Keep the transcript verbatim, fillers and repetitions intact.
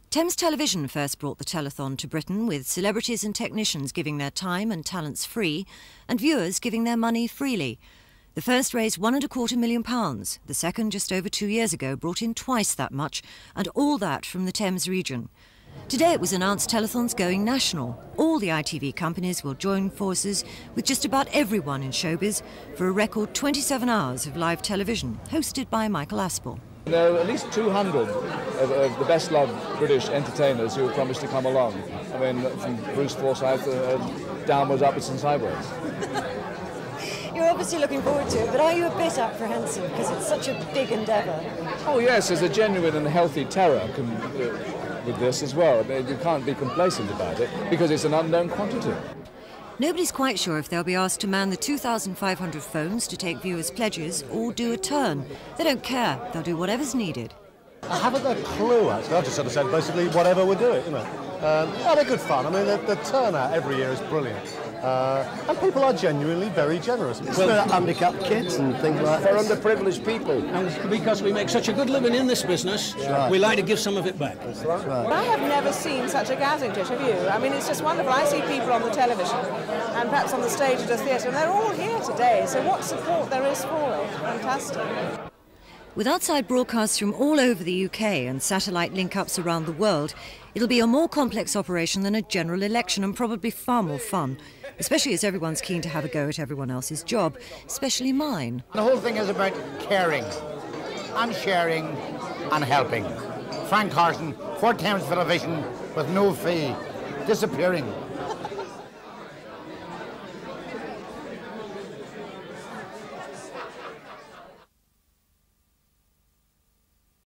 Thames Television first brought the telethon to Britain, with celebrities and technicians giving their time and talents free, and viewers giving their money freely. The first raised one and a quarter million pounds. The second, just over two years ago, brought in twice that much, and all that from the Thames region. Today it was announced telethon's going national. All the I T V companies will join forces with just about everyone in showbiz for a record twenty-seven hours of live television, hosted by Michael Aspel. There are at least two hundred of, of the best-loved British entertainers who have promised to come along. I mean, from Bruce Forsyth uh, downwards, upwards and sideways. You're obviously looking forward to it, but are you a bit apprehensive because it's such a big endeavour? Oh yes, there's a genuine and healthy terror com uh, with this as well. You can't be complacent about it because it's an unknown quantity. Nobody's quite sure if they'll be asked to man the two thousand five hundred phones to take viewers' pledges or do a turn. They don't care. They'll do whatever's needed. I haven't a clue, actually. I've just sort of said basically whatever we're doing, you know. Um, oh, they're good fun. I mean, the, the turnout every year is brilliant. Uh, and people are genuinely very generous. Well, for handicapped kids and things like that. For underprivileged people. And because we make such a good living in this business, right, we like to give some of it back. That's right. I have never seen such a gathering, Tish, have you? I mean, it's just wonderful. I see people on the television and perhaps on the stage at a theatre, and they're all here today. So what support there is for it. Fantastic. With outside broadcasts from all over the U K and satellite link-ups around the world, it'll be a more complex operation than a general election and probably far more fun, especially as everyone's keen to have a go at everyone else's job, especially mine. The whole thing is about caring and sharing and helping. Frank Carson, four Thames Television with no fee, disappearing.